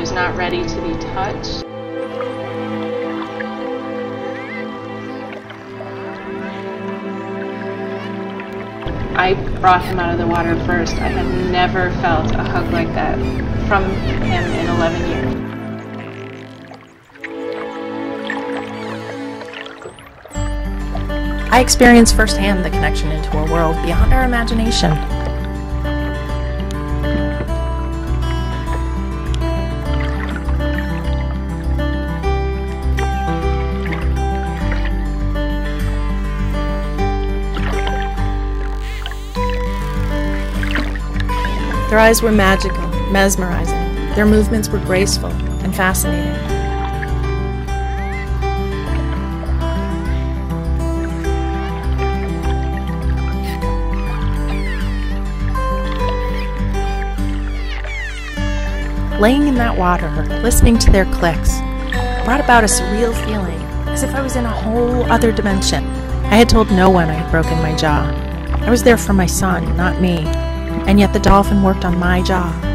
was not ready to be touched. I brought him out of the water first. I had never felt a hug like that from him in 11 years. I experienced firsthand the connection into a world beyond our imagination. Their eyes were magical, mesmerizing. Their movements were graceful and fascinating. Laying in that water, listening to their clicks, brought about a surreal feeling, as if I was in a whole other dimension. I had told no one I had broken my jaw. I was there for my son, not me, and yet the dolphin worked on my jaw.